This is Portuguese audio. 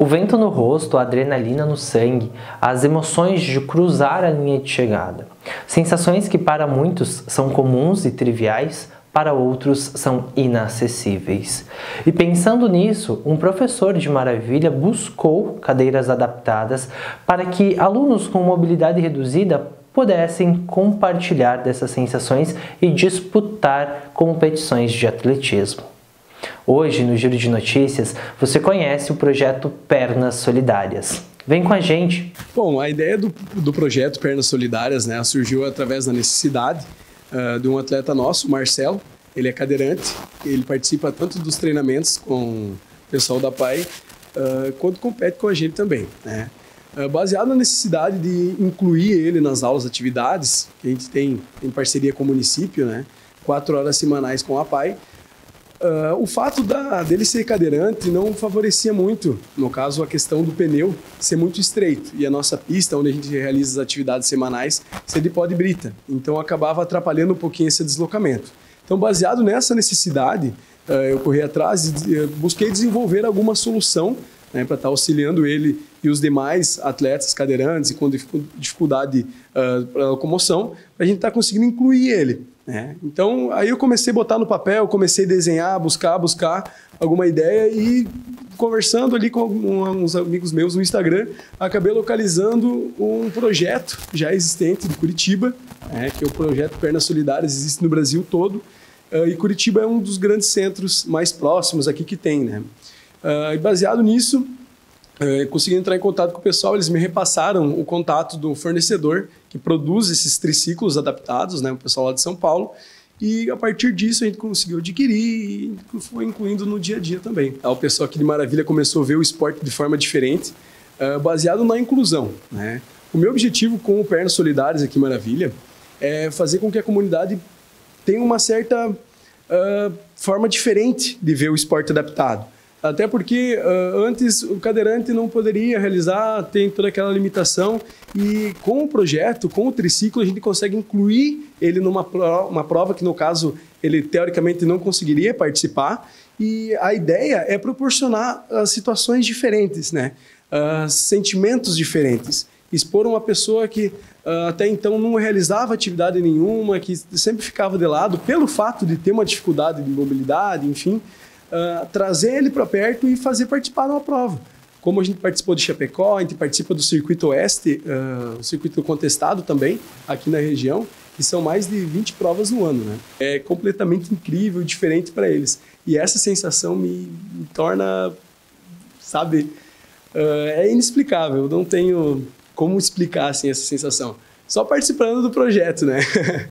vento no rosto, a adrenalina no sangue, as emoções de cruzar a linha de chegada. Sensações que para muitos são comuns e triviais, para outros são inacessíveis. E pensando nisso, um professor de Maravilha buscou cadeiras adaptadas para que alunos com mobilidade reduzida pudessem compartilhar dessas sensações e disputar competições de atletismo. Hoje, no Giro de Notícias, você conhece o projeto Pernas Solidárias. Vem com a gente! Bom, a ideia do projeto Pernas Solidárias, né, surgiu através da necessidade de um atleta nosso, o Marcelo. Ele é cadeirante, ele participa tanto dos treinamentos com o pessoal da PAI, quanto compete com a gente também, né? Baseado na necessidade de incluir ele nas aulas, atividades, que a gente tem em parceria com o município, né, 4 horas semanais com a PAI, o fato dele ser cadeirante não favorecia muito, no caso, a questão do pneu ser muito estreito. E a nossa pista, onde a gente realiza as atividades semanais, ser de pó de brita. Então, acabava atrapalhando um pouquinho esse deslocamento. Então, baseado nessa necessidade, eu corri atrás e busquei desenvolver alguma solução, né, para estar auxiliando ele e os demais atletas cadeirantes e com dificuldade para locomoção, para a gente estar conseguindo incluir ele, né? Então, aí eu comecei a botar no papel, comecei a desenhar, buscar alguma ideia e conversando ali com uns amigos meus no Instagram, acabei localizando um projeto já existente de Curitiba, né, que é o projeto Pernas Solidárias, existe no Brasil todo, e Curitiba é um dos grandes centros mais próximos aqui que tem, né? E baseado nisso, consegui entrar em contato com o pessoal, eles me repassaram o contato do fornecedor que produz esses triciclos adaptados, né, o pessoal lá de São Paulo, e a partir disso a gente conseguiu adquirir e foi incluindo no dia a dia também. O pessoal aqui de Maravilha começou a ver o esporte de forma diferente, baseado na inclusão, né? O meu objetivo com o Pernas Solidárias aqui em Maravilha é fazer com que a comunidade tenha uma certa forma diferente de ver o esporte adaptado. Até porque antes o cadeirante não poderia realizar, tem toda aquela limitação, e com o projeto, com o triciclo, a gente consegue incluir ele numa uma prova que, no caso, ele teoricamente não conseguiria participar, e a ideia é proporcionar situações diferentes, né? Sentimentos diferentes. Expor uma pessoa que até então não realizava atividade nenhuma, que sempre ficava de lado pelo fato de ter uma dificuldade de mobilidade, enfim, trazer ele para perto e fazer participar de uma prova. Como a gente participou de Chapecó, a gente participa do Circuito Oeste, o circuito contestado também, aqui na região, que são mais de 20 provas no ano, né? É completamente incrível, diferente para eles. E essa sensação me torna, sabe, é inexplicável. Eu não tenho como explicar assim, essa sensação. Só participando do projeto, né?